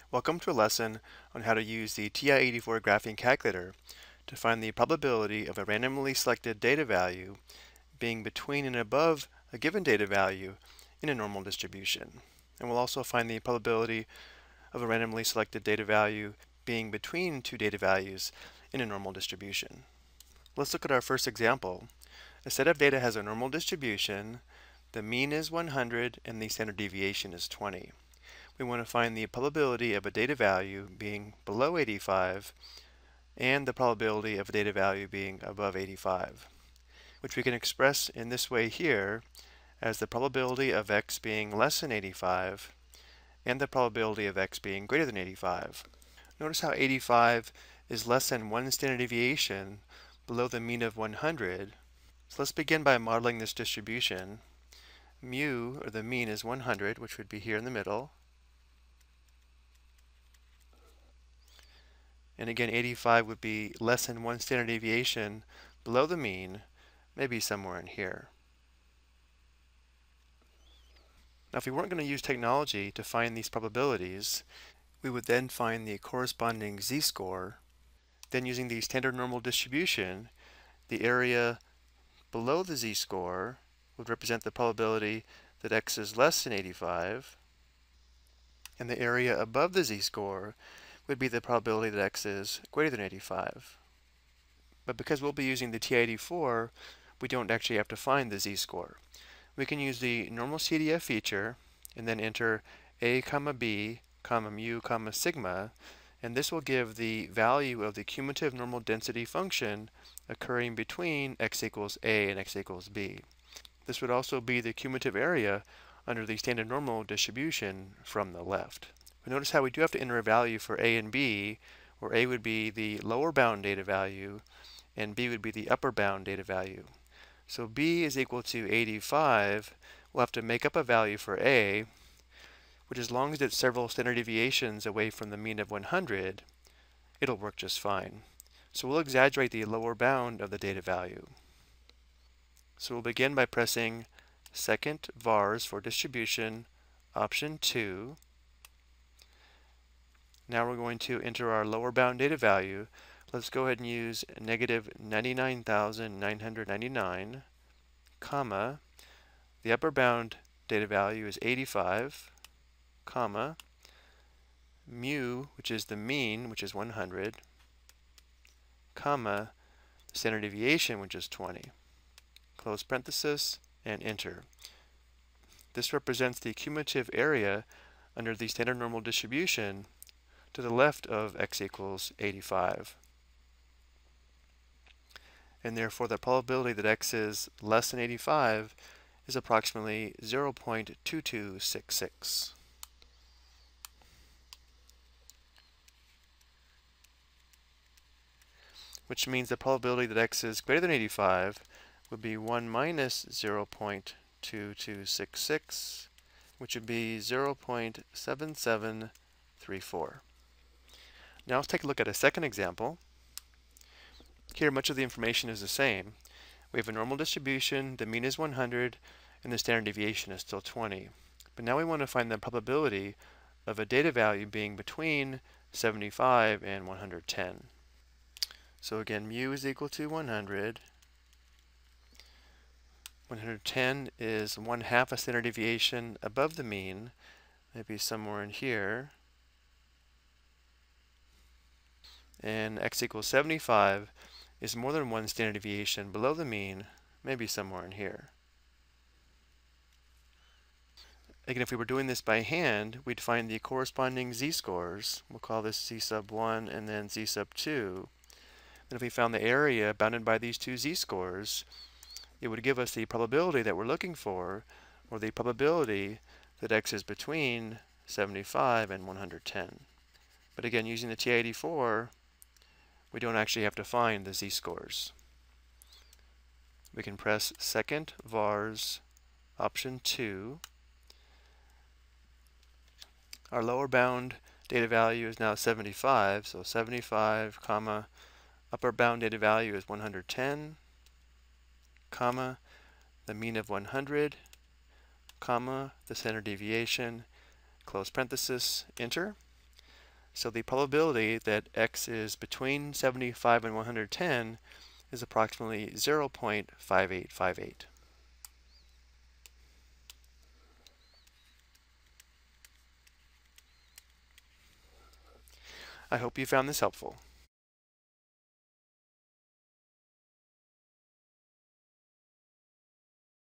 Welcome to a lesson on how to use the TI84 graphing calculator to find the probability of a randomly selected data value being between and above a given data value in a normal distribution. And we'll also find the probability of a randomly selected data value being between two data values in a normal distribution. Let's look at our first example. A set of data has a normal distribution, the mean is 100 and the standard deviation is 20. We want to find the probability of a data value being below 85 and the probability of a data value being above 85, which we can express in this way here as the probability of x being less than 85 and the probability of x being greater than 85. Notice how 85 is less than one standard deviation below the mean of 100. So let's begin by modeling this distribution. Mu, or the mean, is 100, which would be here in the middle. And again, 85 would be less than one standard deviation below the mean, maybe somewhere in here. Now, if we weren't going to use technology to find these probabilities, we would then find the corresponding z-score. Then using the standard normal distribution, the area below the z-score would represent the probability that x is less than 85, and the area above the z-score would be the probability that x is greater than 85. But because we'll be using the TI84, we don't actually have to find the z-score. We can use the normal CDF feature and then enter a, b, mu, sigma, and this will give the value of the cumulative normal density function occurring between x equals a and x equals b. This would also be the cumulative area under the standard normal distribution from the left. But notice how we do have to enter a value for a and b, where a would be the lower bound data value and b would be the upper bound data value. So b is equal to 85. We'll have to make up a value for a, which as long as it's several standard deviations away from the mean of 100, it'll work just fine. So we'll exaggerate the lower bound of the data value. So we'll begin by pressing second vars for distribution, option 2. Now we're going to enter our lower bound data value. Let's go ahead and use negative 99,999, comma, the upper bound data value is 85, comma, mu, which is the mean, which is 100, comma, the standard deviation, which is 20. Close parenthesis and enter. This represents the cumulative area under the standard normal distribution to the left of x equals 85. And therefore the probability that x is less than 85 is approximately 0.2266. Which means the probability that x is greater than 85 would be 1 minus 0.2266, which would be 0.7734. Now let's take a look at a second example. Here much of the information is the same. We have a normal distribution, the mean is 100, and the standard deviation is still 20. But now we want to find the probability of a data value being between 75 and 110. So again, mu is equal to 100. 110 is 1/2 a standard deviation above the mean, maybe somewhere in here. And x equals 75 is more than one standard deviation below the mean, maybe somewhere in here. Again, if we were doing this by hand, we'd find the corresponding z-scores. We'll call this z sub 1 and then z sub 2. And if we found the area bounded by these two z-scores, it would give us the probability that we're looking for, or the probability that x is between 75 and 110. But again, using the TI84, we don't actually have to find the z-scores. We can press second vars, option 2. Our lower bound data value is now 75, so 75, comma, upper bound data value is 110, comma, the mean of 100, comma, the standard deviation, close parenthesis, enter. So the probability that x is between 75 and 110 is approximately 0.5858. I hope you found this helpful.